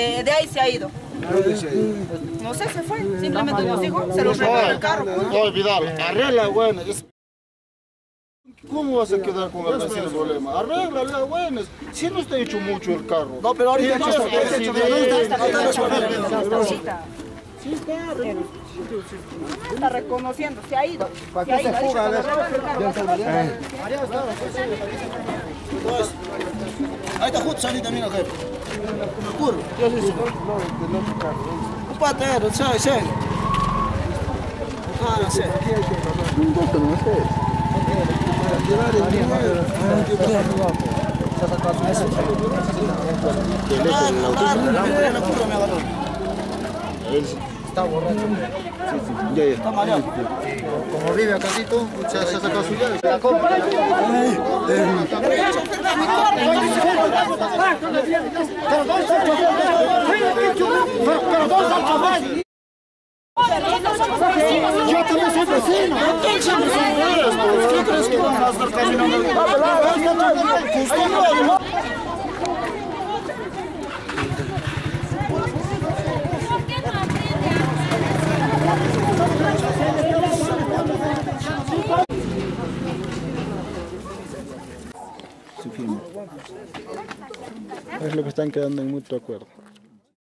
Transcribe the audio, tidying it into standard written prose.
De ahí se ha ido. No sé, se fue. Simplemente nos dijo, se los regaló el carro. No olvidar, arregla, bueno. ¿Cómo vas a quedar con el vecino problema? Arréglala, bueno. Si no está hecho mucho el carro. No, pero ahorita no está Está reconociendo, se ha ido. ¿Para qué se fuga? Ahí está justo salí también acá. Curvo. Un patero, ¿sabes? No sé. Está borracho. Sí. Está mareado. Como vive acasito, se ha sacado su llave. La compra. Yo también soy vecino. ¿Qué crees que van a estar caminando? Es lo que están quedando en mutuo acuerdo.